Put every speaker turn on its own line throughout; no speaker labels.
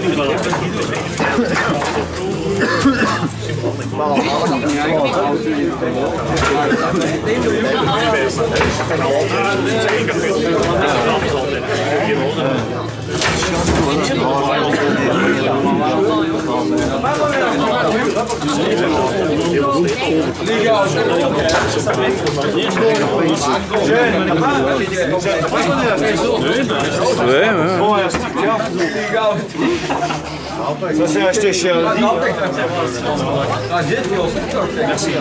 Ça c'est acheté chez Aldi. Merci.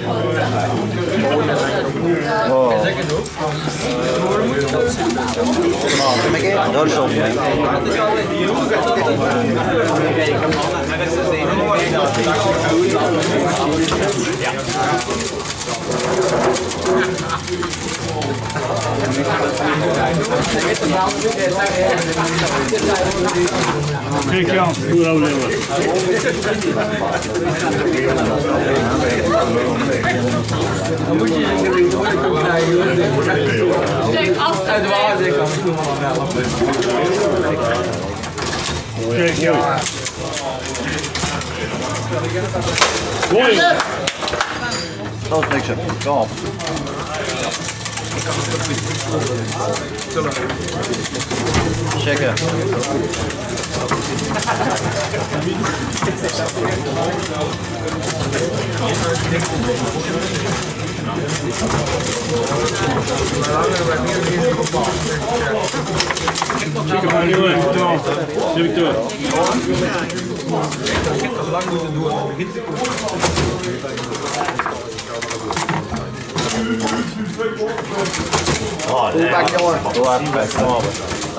Kijk aan, hoe oud zijn we?
Dan moet je kijk, uit de waarde kan ik
Kijk, ja. Mooi.
Dat is niks, hè. Kom op. Checken.
Checken maar nu in. Zet ik door.
lang moeten doen om begin te komen.
Oh, nee. Back door. Doe even weg. Kom op.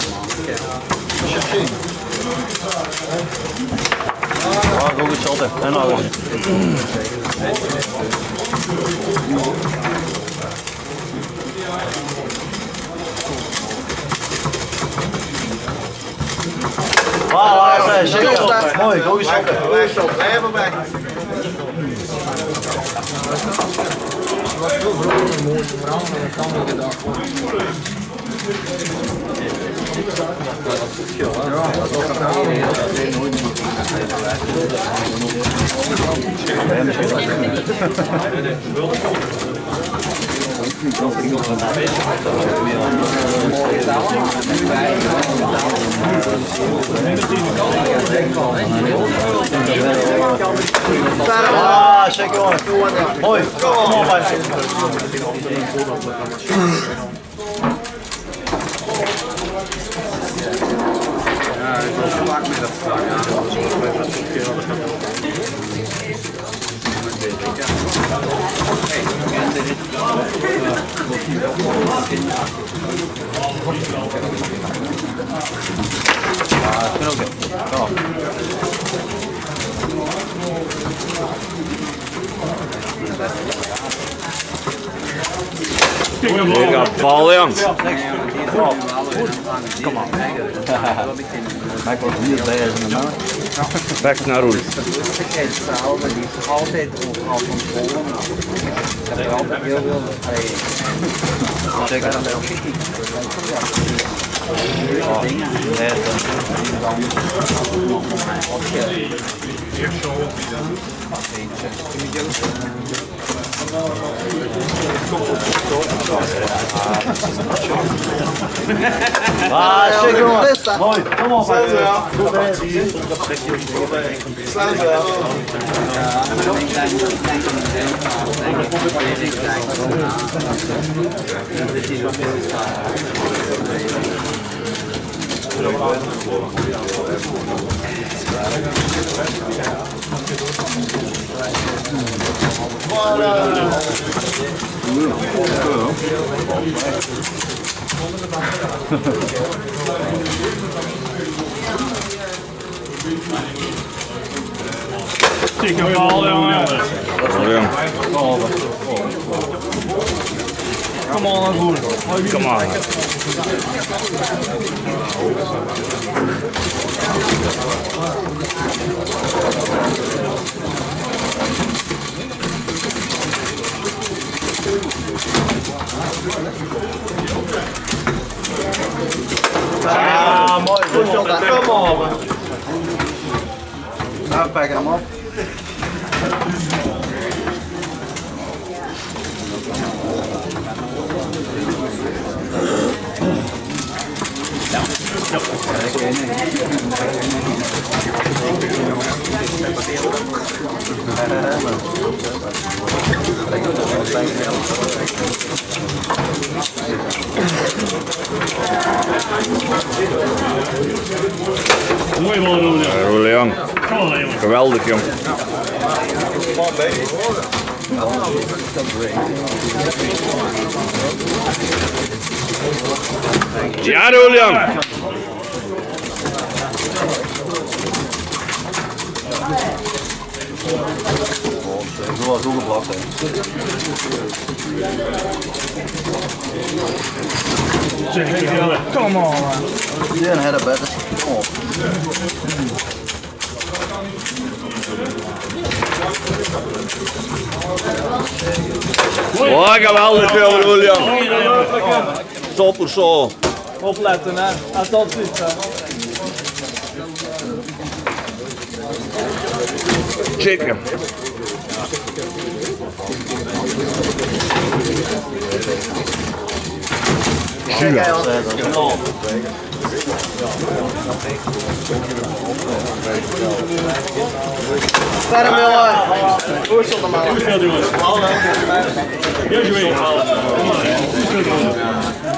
Oh, go goed shotten. En nou weer. Ah, dat is zeker. Mooi, go goed shotten. Blijven weg.
Het was heel groot en mooi, vooral met een kandige dag.
Ah, check jongen. Mooi. Kom op,
ja, ik wil zo vaak met dat vraag aan. Zoals wij dat een keer hadden gedaan.
Ja, dat kan ook. Kom op.
Ik ga vallen, jongens.
Kom op. Hij wordt hier bij in de maand.
Weg naar Roel.
Die is altijd overal van scholen. Ik heb er altijd heel veel bij.
Zeker. Ah, check jongen. Mooi, kom op.
Slaan ze wel. Slaan ze wel.
Ik heb al, jongen.
Kom op naar voren.
Kom maar.
Ah, mooi. Goed jongen. Kom op. Ja, we pakken hem op.
Mooi bal, Roelie.
Roelie jong.
Kom maar, jongen.
Geweldig jong. Ja, Roelie jong.
Zo was ook geblakt, hè.
Come on, man.
Die een hele bed is. Kom op.
Oh, geweldig jong, Roelie jong. Topper zo.
Opletten, hè. Als dat zit, hè.
Chicken.
Kijk, hij had het. Verder, jongen. Hoe is het allemaal?
Goed spel, jongens. Juist weer. Kom maar. Goed spel, jongens.